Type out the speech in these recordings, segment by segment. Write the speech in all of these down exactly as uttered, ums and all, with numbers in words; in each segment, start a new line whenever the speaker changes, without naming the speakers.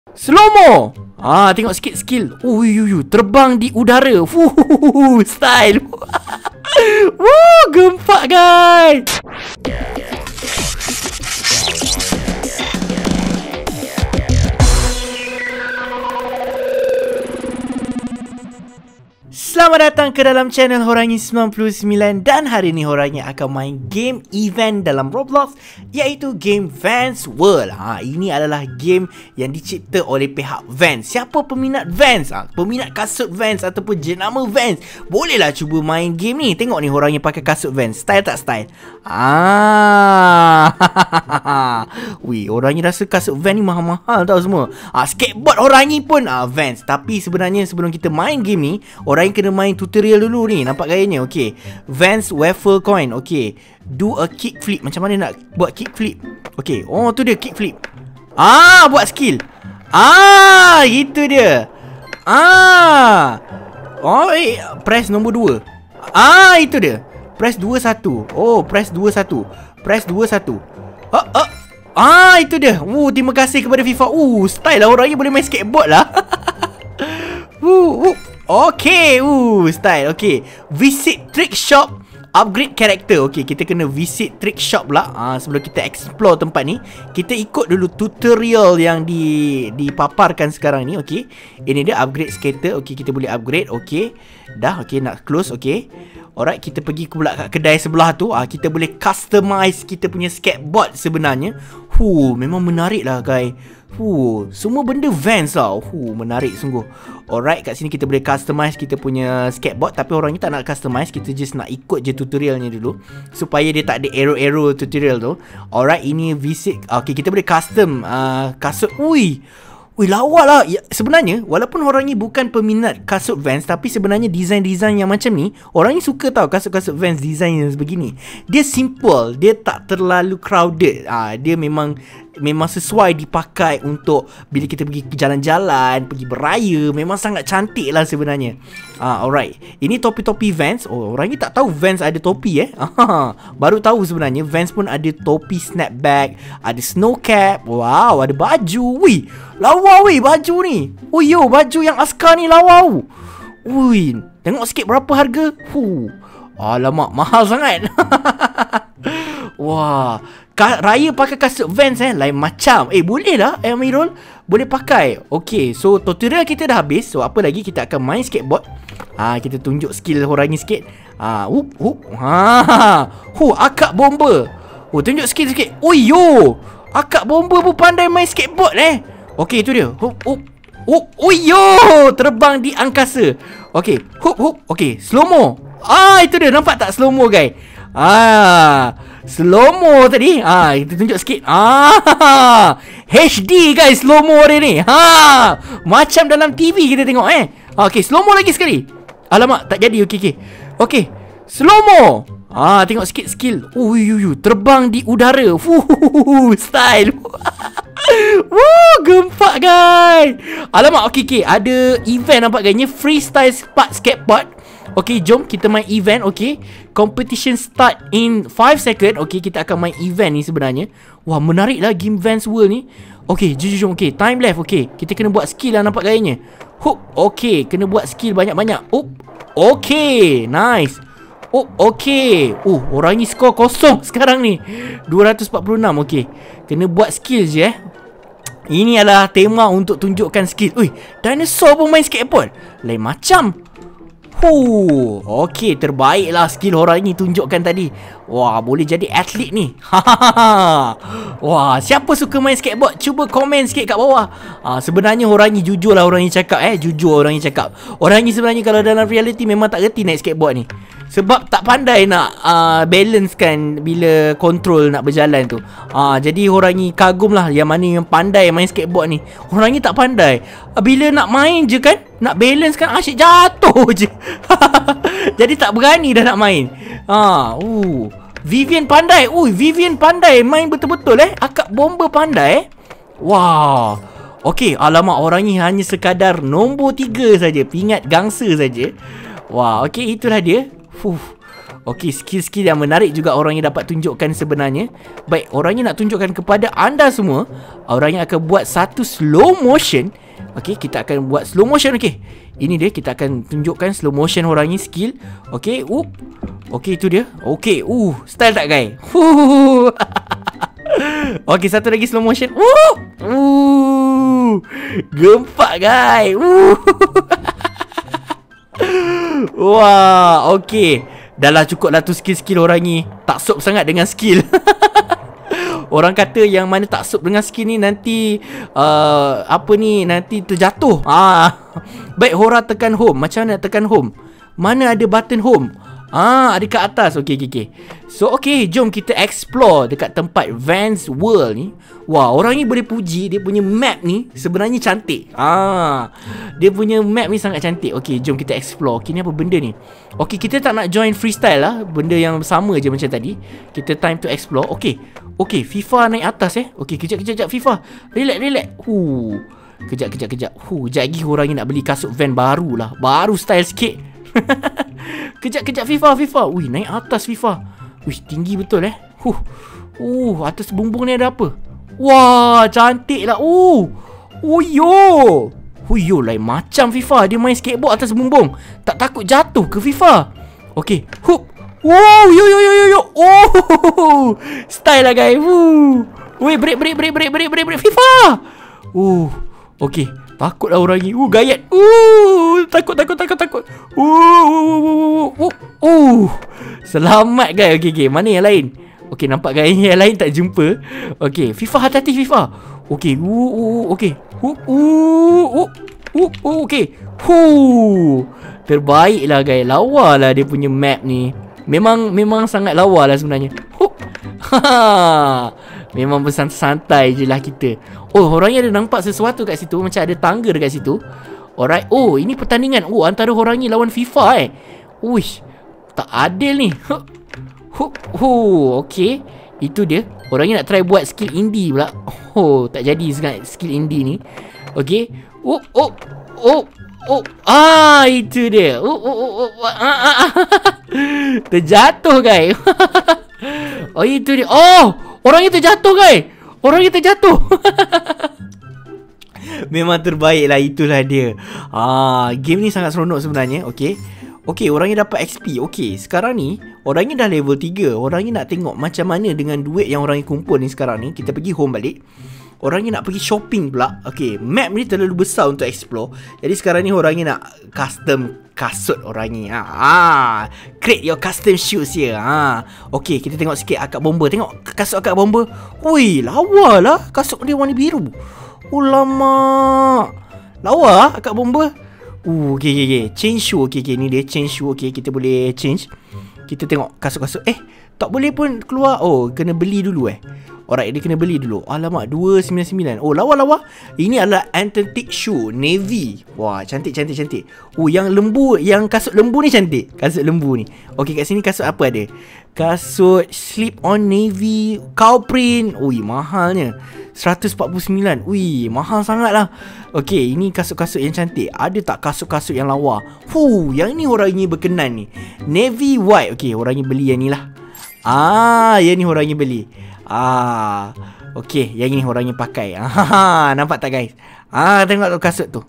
Slow-mo. Ah, tengok sikit skill. Oh, yu, yu, terbang di udara. Fuh, style. Woo, gempak guys. Selamat datang ke dalam channel Horangi sembilan puluh sembilan. Dan hari ni Horangi akan main game event dalam Roblox, iaitu game Vans World. ha, Ini adalah game yang dicipta oleh pihak Vans. Siapa peminat Vans? ha, Peminat kasut Vans ataupun jenama Vans, bolehlah cuba main game ni. Tengok ni Horangi pakai kasut Vans. Style tak style? Ah, wih, Horangi rasa kasut Vans ni mahal-mahal tau semua. ha, Skateboard Horangi pun ah, Vans. Tapi sebenarnya sebelum kita main game ni, Horangi kena main tutorial dulu ni. Nampak gayanya? Okay, Vans Waffle Coin. Okay, do a kick flip. Macam mana nak buat kick flip? Okay, oh tu dia kick flip. Ah, buat skill. Ah, itu dia. Ah, oh eh, press nombor dua. Ah, itu dia. Press dua satu. Oh, press dua satu. Press dua satu. Ah, ah. Ah, itu dia. Uh, terima kasih kepada FIFA. Uh, style lah, orangnya boleh main skateboard lah. uh, uh. Okay, uh, style. Okay, visit trick shop, upgrade character. Okay, kita kena visit trick shop lah. uh, Sebelum kita explore tempat ni, kita ikut dulu tutorial yang di dipaparkan sekarang ni. Okay, ini dia upgrade skater. Okay, kita boleh upgrade. Okay, dah. Okay, nak close. Okay, alright, kita pergi pula kat kedai sebelah tu. uh, Kita boleh customize kita punya skateboard sebenarnya. Huh, memang menarik lah guys. Huh, semua benda Vans tau. Huh, menarik sungguh. Alright, kat sini kita boleh customize kita punya skateboard. Tapi orang ni tak nak customize, kita just nak ikut je tutorialnya dulu, supaya dia tak ada arrow-arrow tutorial tu. Alright, ini visit. Okay, kita boleh custom uh, kasut. Ui, Ui, lawa lah. Ya, sebenarnya walaupun orang ni bukan peminat kasut Vans, tapi sebenarnya design-design yang macam ni orang ni suka tau. Kasut-kasut Vans design yang sebegini. Dia simple, dia tak terlalu crowded. Ah, dia memang memang sesuai dipakai untuk bila kita pergi jalan-jalan, pergi beraya. Memang sangat cantik lah sebenarnya. Ah, alright. Ini topi-topi Vans. Oh, orang ni tak tahu Vans ada topi eh. Ah, baru tahu sebenarnya Vans pun ada topi snapback, ada snow cap. Wow, ada baju. Wih, lawa weh baju ni. Oh yo, baju yang askar ni lawa. Ui, tengok sikit berapa harga. Huh, alamak, mahal sangat. Wah, raya pakai kasut Vans eh, lain macam. Eh, boleh lah Amirul, boleh pakai. Okay, so tutorial kita dah habis. So apa lagi, kita akan main skateboard. Ah, kita tunjuk skill orang ni sikit. Ah, hup hup. Ha, hu, akak bomba. Oh, tunjuk skill sikit. Oh yo, akak bomba pun pandai main skateboard eh. Okay, itu dia. Hup hup hup. Oh yo, terbang di angkasa. Okay, hup hup. Okay, slow-mo. Ah, itu dia, nampak tak slow-mo guys? Ah, slow-mo tadi. Ah, kita tunjuk sikit. Ah, H D guys, slow-mo dia ni. Ha, macam dalam T V kita tengok eh. Okay, slow-mo lagi sekali. Alamak, tak jadi. Okay, okay. Okay, slow-mo. Ah, tengok sikit skill. Oh, yu, yu, terbang di udara. Fuh, style. Woo, gempak guys. Alamak, okay, okay. Ada event nampak gayanya, freestyle spark skateboard. Okay, jom kita main event. Okay, competition start in five second. Okay, kita akan main event ni sebenarnya. Wah, menarik lah game Vans World ni. Okay, jom, jom, okay, time left. Okay, kita kena buat skill lah nampak gayanya. Hup, okay, kena buat skill banyak-banyak. Hup, okay, nice. Oh, okay. Oh, orang ni skor kosong sekarang ni, dua ratus empat puluh enam. Okay, kena buat skill je eh. Ini adalah tema untuk tunjukkan skill. Ui, dinosaur pun main skateboard. Lain macam. Huh, okay, terbaiklah skill orang ni tunjukkan tadi. Wah, boleh jadi atlet ni. Wah, siapa suka main skateboard? Cuba komen sikit kat bawah. Ah, sebenarnya orang ni jujur lah orang ni cakap eh. Jujur orang ni cakap. Orang ni sebenarnya kalau dalam reality memang tak reti naik skateboard ni. Sebab tak pandai nak uh, balance kan bila control nak berjalan tu. uh, Jadi orang ni kagum lah yang mana yang pandai main skateboard ni. Orang ni tak pandai. uh, Bila nak main je kan, nak balance kan, asyik jatuh je. Jadi tak berani dah nak main. uh, uh. Vivian pandai. Ui, Vivian pandai main betul-betul eh. Akak bomba pandai eh. Wah. Okay, alamak, orang ni hanya sekadar nombor tiga saja, pingat gangsa saja. Wah, okay, itulah dia. Fuh. Okey, skill-skill yang menarik juga orangnya dapat tunjukkan sebenarnya. Baik, orangnya nak tunjukkan kepada anda semua. Orangnya akan buat satu slow motion. Okey, kita akan buat slow motion. Okey, ini dia, kita akan tunjukkan slow motion orangnya skill. Okey, up. Okey, itu dia. Okey, uh, style tak guys? Huh. Okey, satu lagi slow motion. Uh, uh, gempak guys. Uh. Wah, okey. Dah lah cukup lah tu skill-skill orang ni. Tak sup sangat dengan skill. Orang kata yang mana tak sup dengan skill ni nanti uh, apa ni, nanti terjatuh. Ah. Baik, Hora tekan home. Macam mana nak tekan home? Mana ada button home? Ah, ada kat atas. Okey, okey, okey. So, okey, jom kita explore dekat tempat Vans World ni. Wah, orang ni boleh puji dia punya map ni sebenarnya cantik. Ah, dia punya map ni sangat cantik. Okey, jom kita explore. Okey, ni apa benda ni? Okey, kita tak nak join freestyle lah. Benda yang sama je macam tadi. Kita time to explore. Okey. Okey, FIFA naik atas eh. Okey, kejap, kejap, kejap. FIFA. Relax, relax. Huh. Kejap, kejap, kejap. Huh, kejap lagi orang ni nak beli kasut van baru lah. Baru style sikit. Kejap, kejap. FIFA, FIFA. Ui, naik atas FIFA. Ui, tinggi betul eh. Huh. Uh, atas bumbung ni ada apa? Wah, cantik lah. Uh. Oh, yo. Oh, yo, lain macam FIFA. Dia main skateboard atas bumbung. Tak takut jatuh ke FIFA? Okey. Hup. Wow, yo, yo, yo, yo, yo. Oh. Style lah, guys. Woo. Weh, break, break, break, break, break, break, break. FIFA. Uh. Okey. Takutlah orang ni. Uh, gayat. Uh, takut, takut, takut, takut. Uh, uh, uh, uh. Selamat guys. Okey, okey. Mana yang lain? Okey, nampak guys yang lain tak jumpa. Okey, FIFA, hati-hati FIFA. Okey. Uh, uh, okey. Uh, uh, uh, uh, uh, okey. Huh. Terbaiklah guys. Lawa lah dia punya map ni. Memang memang sangat lawa lah sebenarnya. Huh. Memang bersantai je lah kita. Oh, orangnya ada nampak sesuatu kat situ. Macam ada tangga dekat situ. Alright. Oh, ini pertandingan. Oh, antara orang ni lawan FIFA eh. Uish, tak adil ni. Huh. Huh. Huh. Okay. Itu dia. Orangnya nak try buat skill indie pula. Oh, tak jadi sangat skill indie ni. Okay. Oh, oh, oh, oh. Ah, itu dia. Oh, oh, oh, oh. Ah, ah, ah. Terjatuh guys. Oh, itu dia. Oh, orang itu terjatuh guys. Orang itu terjatuh. Memang terbaik lah. Itulah dia. Ah, game ni sangat seronok sebenarnya. Okay. Okay, orangnya dapat X P. Okay, sekarang ni orangnya dah level tiga. Orangnya nak tengok macam mana dengan duit yang orangnya kumpul ni sekarang ni. Kita pergi home balik. Orangnya nak pergi shopping pula. Okay, map ni terlalu besar untuk explore. Jadi sekarang ni orangnya nak custom kasut orangnya. Ah, create your custom shoes here. Ah, okay, kita tengok sikit akak bomba. Tengok kasut akak bomba. Ui, lawa lah. Kasut dia warna biru. Ulama. Lawa akak bomba. Uh, okay, okay, okay. Change shoe. Okay, okay, ni dia change shoe. Okay, kita boleh change. Kita tengok kasut-kasut. Eh, tak boleh pun keluar. Oh, kena beli dulu eh. Alright, dia kena beli dulu. Alamak, dua sembilan sembilan. Oh, lawa-lawa. Ini adalah antique shoe navy. Wah, cantik, cantik, cantik. Oh, yang lembu, yang kasut lembu ni cantik. Kasut lembu ni. Okey, kat sini kasut apa ada? Kasut slip on navy cow print. Ui, mahalnya. seratus empat puluh sembilan. Ui, mahal sangat lah. Okey, ini kasut-kasut yang cantik. Ada tak kasut-kasut yang lawa? Huh, yang ni orang ni berkenan ni. Navy white. Okey, orang ni beli yang ni lah. Ah, yang ni orang ni beli. Ah, okey, yang ini orangnya pakai. Ah, nampak tak guys? Ah, tengok tu kasut tu.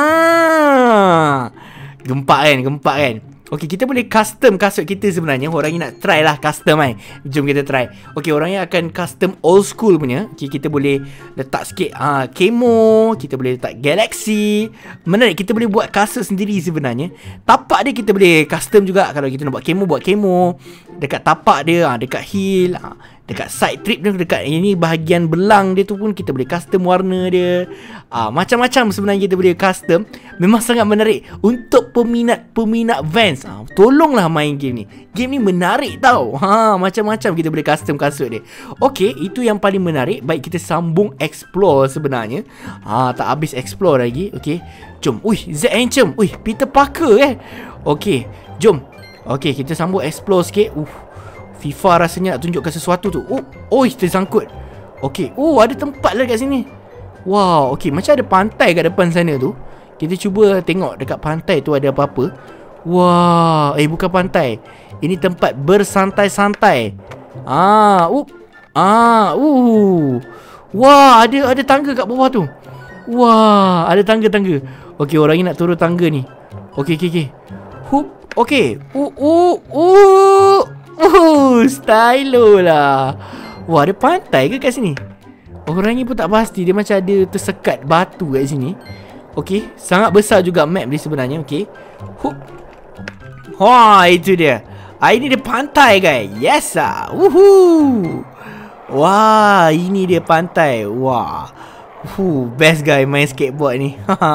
Ah, gempak kan, gempak kan. Okey, kita boleh custom kasut kita sebenarnya. Orangnya nak try lah custom kan. Jom kita try. Okey, orangnya akan custom old school punya. Okey, kita boleh letak sikit ah, camo. Kita boleh letak galaxy. Menarik, kita boleh buat kasut sendiri sebenarnya. Tapak dia kita boleh custom juga. Kalau kita nak buat camo, buat camo. Dekat tapak dia, ah, dekat heel, ah, dekat side trip dia, dekat ini bahagian belang dia tu pun kita boleh custom warna dia. Ah, macam-macam sebenarnya kita boleh custom. Memang sangat menarik untuk peminat-peminat Vans. Ah, tolonglah main game ni. Game ni menarik tau. Ha, macam-macam kita boleh custom kasut dia. Okey, itu yang paling menarik. Baik, kita sambung explore sebenarnya. Ha, tak habis explore lagi. Okey, jom. Ui, Z Ancient. Ui, Peter Parker eh. Okey, jom. Okey, kita sambung explore sikit. Uh, FIFA rasanya nak tunjukkan sesuatu tu. Oh, oh, tersangkut. Okey. Oh, ada tempat lah kat sini. Wow, okey, macam ada pantai kat depan sana tu. Kita cuba tengok dekat pantai tu ada apa-apa. Wah, eh bukan pantai. Ini tempat bersantai-santai. Ah, up. Ah, uh. Wah, ada ada tangga kat bawah tu. Wah, ada tangga-tangga. Okey, orang ni nak turun tangga ni. Okey, okey, okey. Hup. Okey. Uh, uh, uh. Uh, stylo lah. Wah, ada pantai ke kat sini? Orang ni pun tak pasti. Dia macam ada tersekat batu kat sini. Okey, sangat besar juga map dia sebenarnya. Okey. Hup. Wah, itu dia. Ah, ini dia pantai, guys. Yes ah. Woohoo. Wah, ini dia pantai. Wah. Huh, best guy main skateboard ni.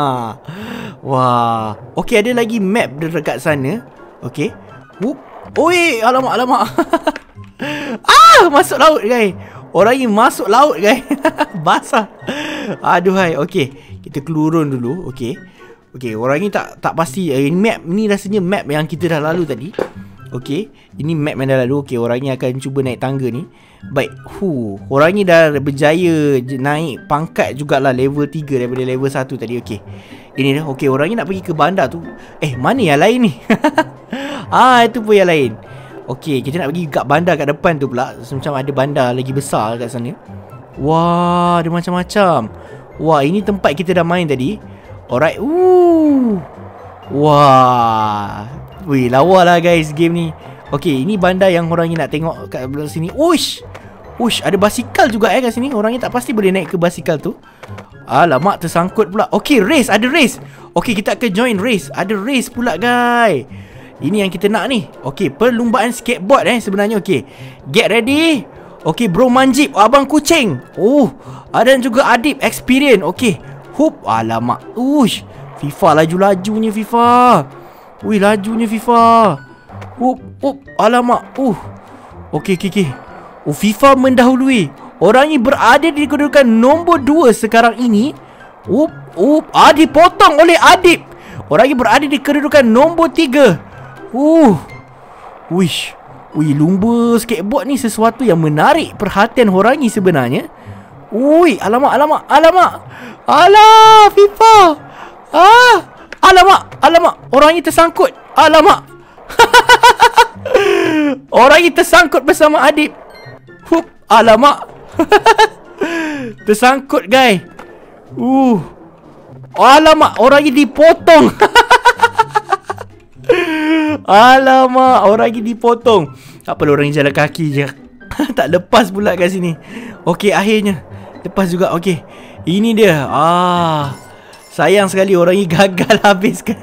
Wah. Okey, ada lagi map dekat sana. Okey. Whoop. Oi, alamak, alamak. Ah, masuk laut, guys. Orang ni masuk laut, guys. Basah. Aduhai. Okey, kita kelurun dulu. Okey. Okey, orang ni tak tak pasti. Eh, map ni rasanya map yang kita dah lalu tadi. Okey, ini map yang dah lalu. Okey, orang ni akan cuba naik tangga ni. Baik, hu, orang ni dah berjaya naik pangkat jugalah level tiga daripada level satu tadi. Okey, ini dah. Okey, orang ni nak pergi ke bandar tu. Eh, mana yang lain ni? Ah, itu pun yang lain. Okey, kita nak pergi kat bandar kat depan tu pula. Macam ada bandar lagi besar kat sana. Wah, ada macam-macam. Wah, ini tempat kita dah main tadi. Alright. Ooh. Wah. Wih, lawa lah guys game ni. Okey, ini bandar yang orang ni nak tengok kat belah sini. Uish. Uish, ada basikal juga eh kat sini. Orang ni tak pasti boleh naik ke basikal tu. Alamak, tersangkut pula. Okey, race, ada race. Okey, kita akan join race. Ada race pula guys. Ini yang kita nak ni. Okey, perlumbaan skateboard eh sebenarnya. Okey, get ready. Okey, bro Manjib, abang kucing. Oh, ada juga Adib experience. Okey, hup. Alamak. Uish, FIFA laju-lajunya FIFA. Wih, lajunya FIFA. Up, up, alamak. Uh. Okey, okey, okey. Oh, FIFA mendahului. Orang ni berada di kedudukan nombor dua sekarang ini. Up, up. Ah, dipotong oleh Adib. Orang ni berada di kedudukan nombor tiga. Uh. Wish. Wih, lumba skateboard ni sesuatu yang menarik perhatian orang ni sebenarnya. Ui, alamak, alamak, alamak. Alah, FIFA. Ah. Alamak, alamak. Orang ni tersangkut. Alamak. Orang ni tersangkut bersama Adib. Hup, alamak. Tersangkut guys. Uh. Alamak, orang ni dipotong. Alamak, orang ni dipotong. Tak perlu orang ni jalan kaki je. Tak lepas pula kat sini. Okey, akhirnya lepas juga. Okey, ini dia. Ah, sayang sekali orang ni gagal habiskan.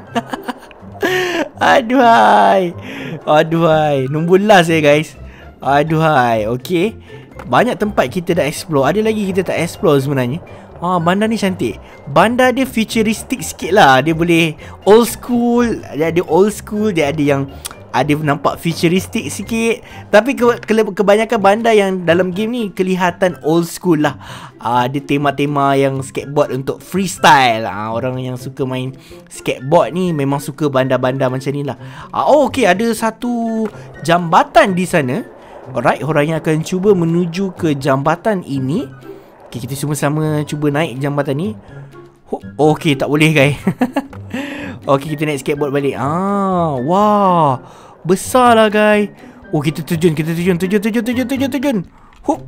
Aduhai. Aduhai. Nombor last ya guys. Aduhai. Okey, banyak tempat kita dah explore. Ada lagi kita tak explore sebenarnya. Ah, bandar ni cantik. Bandar dia futuristic sikit lah. Dia boleh old school. Dia ada old school. Dia ada yang ada nampak futuristic sikit. Tapi ke, ke, kebanyakan bandar yang dalam game ni kelihatan old school lah. Ah, ada tema-tema yang skateboard untuk freestyle. Ah, orang yang suka main skateboard ni memang suka bandar-bandar macam ni lah. Ah, oh okey, ada satu jambatan di sana. Alright, orang yang akan cuba menuju ke jambatan ini. Okay, kita semua sama cuba naik jambatan ni. Oh, okay, tak boleh guys. Okay, kita naik skateboard balik. Ah, wah, besar lah guys. Oh, kita terjun, kita terjun, terjun, terjun, terjun, terjun, terjun. Hup.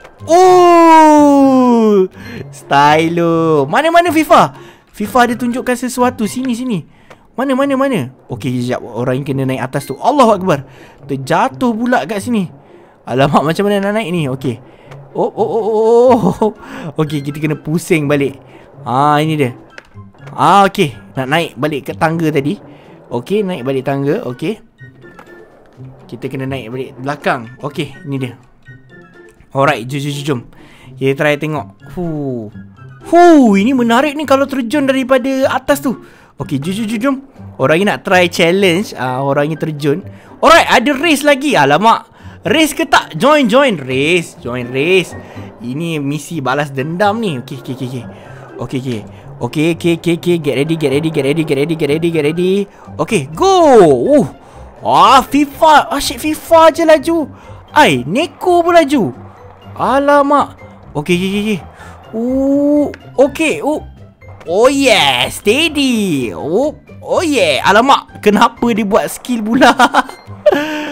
Oh, stylo. Mana-mana FIFA? FIFA ada tunjukkan sesuatu. Sini, sini. Mana, mana, mana? Okay, sekejap. Orang yang kena naik atas tu. Allahu Akbar. Terjatuh pula kat sini. Alamak, macam mana nak naik ni? Okay. Oh, oh, oh, oh, oh. Okay, kita kena pusing balik. Ah, ini dia. Ah, okay. Nak naik balik ke tangga tadi. Okay, naik balik tangga. Okay. Kita kena naik balik belakang. Okay, ini dia. Alright, jom, jom, jom. Kita try tengok. Huh. Huh, ini menarik ni kalau terjun daripada atas tu. Okay, jom, jom, jom, jom. Orang ni nak try challenge. Ah, orang ni terjun. Alright, ada race lagi. Alamak. Race ke tak? Join, join. Race. Join race. Ini misi balas dendam ni. Okay, okay, okay, okay. Okay, okay. Okay, okay, okay, okay. Get ready, get ready, get ready, get ready, get ready, get ready. Okay, go. Uh. Ah, FIFA. Asyik FIFA je laju. Ai, Neko pun laju. Alamak. Okay, okay, okay. Uh, okay. Uh. Oh yeah, steady. Oh, oh yeah. Alamak, kenapa dia buat skill pula?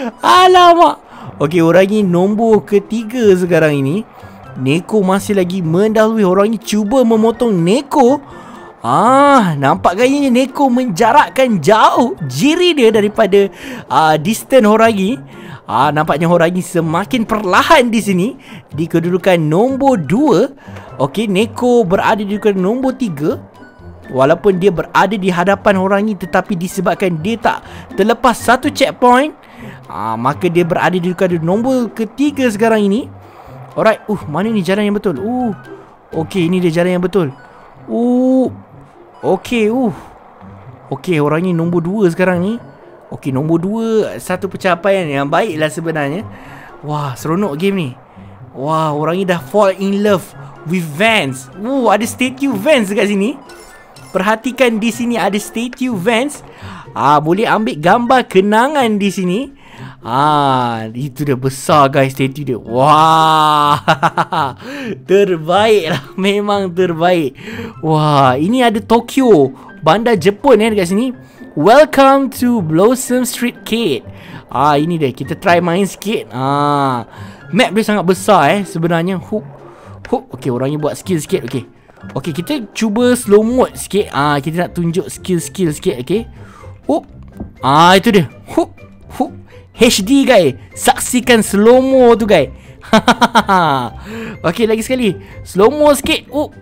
Alamak. Okey, orang ni nombor ketiga sekarang ini. Neko masih lagi mendahului. Orang ni cuba memotong Neko. Ah, nampak gayanya Neko menjarakkan jauh jiri dia daripada uh, distance Horagi. Ah, nampaknya Horagi semakin perlahan di sini di kedudukan nombor dua. Okey, Neko berada di kedudukan nombor tiga. Walaupun dia berada di hadapan Horagi, tetapi disebabkan dia tak terlepas satu checkpoint, ah, maka dia berada di kedudukan nombor ketiga sekarang ini. Alright, uh, mana ni jalan yang betul? Uh, okey, ini dia jalan yang betul. Uh, okey, uh, okey, orang ni nombor dua sekarang ni. Okey, nombor dua, satu pencapaian yang baik lah sebenarnya. Wah, seronok game ni. Wah, orang ni dah fall in love with Vans. Uh, ada statue Vans dekat sini. Perhatikan di sini ada statue Vans. Ah, boleh ambil gambar kenangan di sini. Ah, itu dia besar guys statue dia. Wah. Terbaik lah, memang terbaik. Wah, ini ada Tokyo, bandar Jepun eh dekat sini. Welcome to Blossom Street Arcade. Ah, ini dia, kita try main sikit. Ah, map dia sangat besar eh sebenarnya. Hup. Hup. Okey, orangnya buat skill sikit. Okey. Okey, kita cuba slow mode sikit. Ah, kita nak tunjuk skill-skill sikit. Okey. Hup. Ah, itu dia. Hup. Hup. H D guys. Saksikan slow mo tu guys. Okey, lagi sekali. Slow mo sikit. Hup.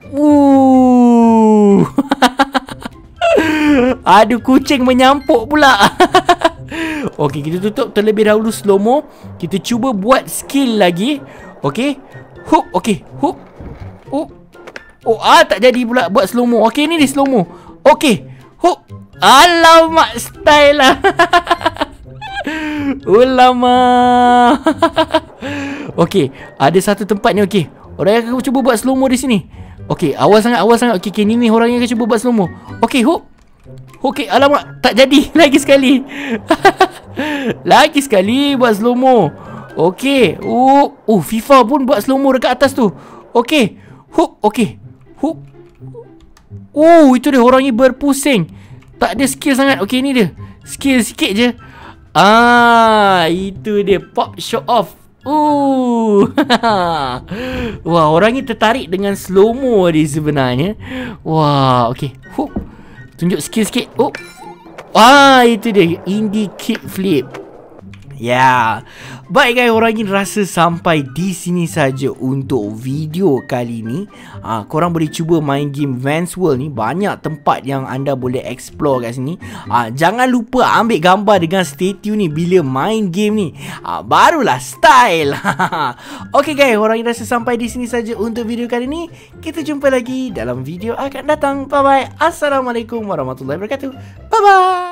Uh. Aduh, kucing menyampuk pula. Okey, kita tutup terlebih dahulu slow mo. Kita cuba buat skill lagi. Okey. Hup. Okey. Hup. Hup. Oh, ah tak jadi pula buat slow mo. Okey, ni di slow mo. Okey. Hup. Alamak, style lah. Ulama. Okey, ada satu tempat ni. Okey, orang yang akan cuba buat slow mo di sini. Okey, awal sangat, awal sangat. Okey, okay, ni ni orang yang akan cuba buat slow mo. Okey, hup. Okey, alamak, tak jadi. Lagi sekali. Lagi sekali buat slow mo. Okey. Oh, oh, FIFA pun buat slow mo dekat atas tu. Okey. Hup, okey. Hup. Oh, itu dia, orang ni berpusing. Tak ada skill sangat. Okey, ni dia. Skill sikit je. Ah, itu dia, pop show off. Uh. Wah, orang ni tertarik dengan slow mo dia sebenarnya. Wah, okey. Hup. Tunjuk skill sikit. Oh. Wah, itu dia, indie kick flip. Ya, yeah. Baik guys, orang ini rasa sampai di sini saja untuk video kali ni. Ah, korang boleh cuba main game Vans World ni. Banyak tempat yang anda boleh explore kat sini. Ah, jangan lupa ambil gambar dengan statue ni bila main game ni. Ah, barulah style. Okey guys, orang ini rasa sampai di sini saja untuk video kali ni. Kita jumpa lagi dalam video akan datang. Bye bye. Assalamualaikum warahmatullahi wabarakatuh. Bye bye.